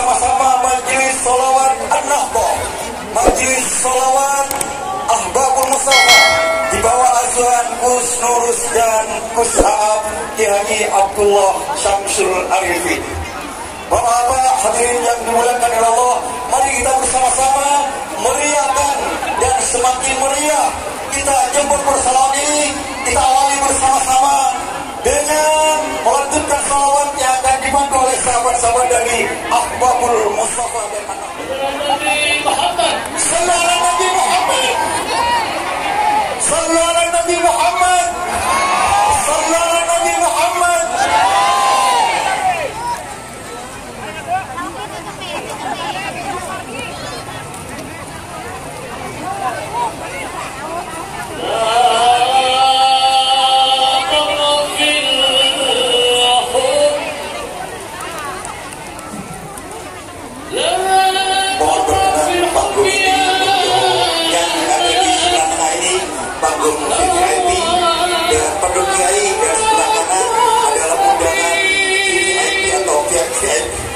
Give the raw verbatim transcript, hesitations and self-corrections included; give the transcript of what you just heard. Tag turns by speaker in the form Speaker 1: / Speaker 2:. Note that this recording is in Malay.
Speaker 1: bersama-sama Majelis Sholawat An-Nahbah, Majelis Sholawat Ahbabul Mustafa di bawah asuhan Gus Nurus dan Gus Haab Kiai Haji Abdullah Syamsul Arifin. Bapak-bapak hadirin yang dimuliakan oleh Allah, mari kita bersama-sama meriahkan dan semakin meriah kita jemput bersalawat ini. Kita awali bersama-sama dengan melanjutkan salawat yang akan dibantu oleh sahabat-sahabat dari Ahbabul Mustafa dan Nabi Muhammad. Sallallahu Nabi Muhammad. Sallallahu Nabi Muhammad. Sallallahu Nabi Muhammad. Panggung V V I P dan pendukung kiai dan sebelah kanan adalah undangan V V I P atau V V I P.